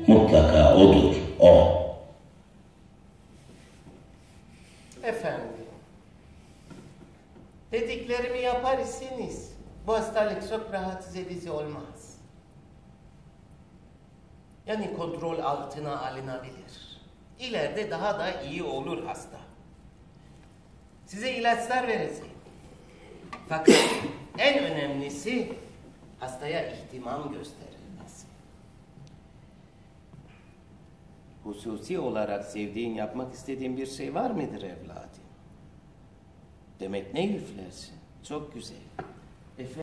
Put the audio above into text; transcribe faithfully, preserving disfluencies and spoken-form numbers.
Mutlaka odur, o. Efendim, dediklerimi yapar iseniz bu hastalık çok rahatsız edici olmaz. Yani kontrol altına alınabilir. İleride daha da iyi olur hasta. Size ilaçlar vereceğim. Fakat en önemlisi hastaya ihtimam gösterilmesi. Hususi olarak sevdiğin, yapmak istediğin bir şey var mıdır evladım? Demek ne üflersin? Çok güzel. Efendim?